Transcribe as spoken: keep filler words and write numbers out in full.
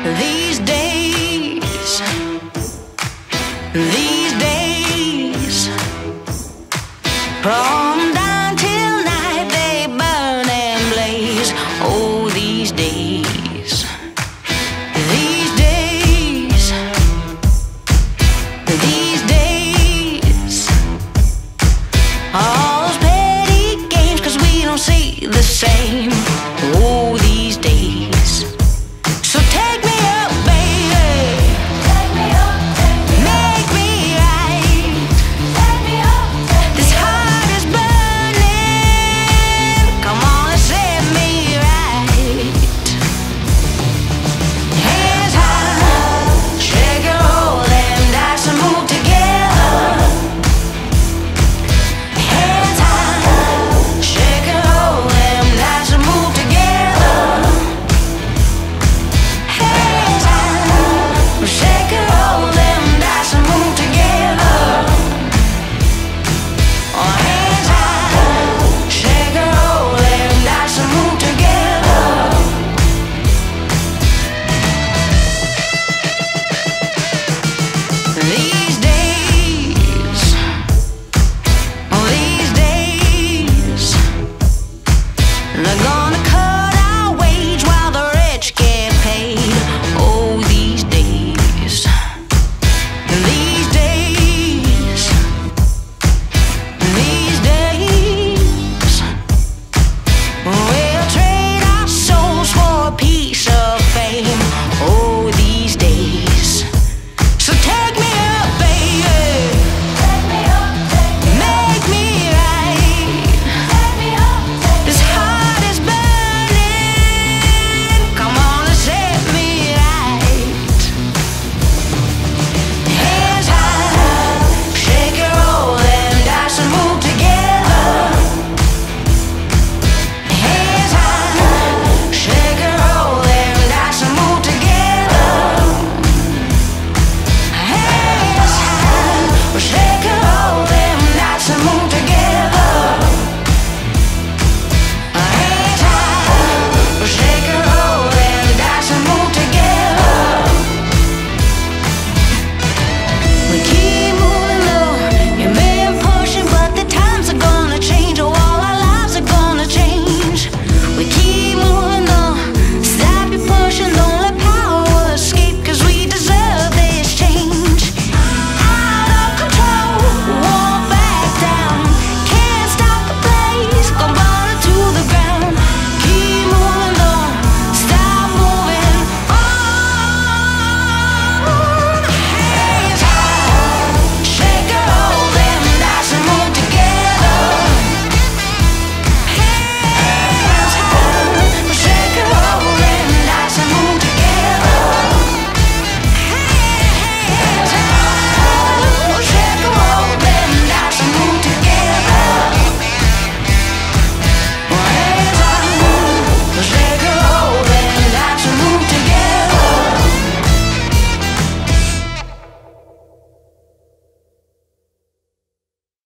These days, these days, from dawn till night they burn and blaze. Oh, these days, these days, these days, all those petty games, 'cause we don't see the same. Oh, these days. So take me up, baby. Take me up, take me Make up. me right. Take me up, take me This heart is burning. Come on and set me right. Hands high, shake and roll them dice and move together. Hands high, shake and roll them dice and move together. Hands high, shake and roll them dice and move together. Oh, hands high, shake and roll them dice and move together. These days, oh, these days, they're gone.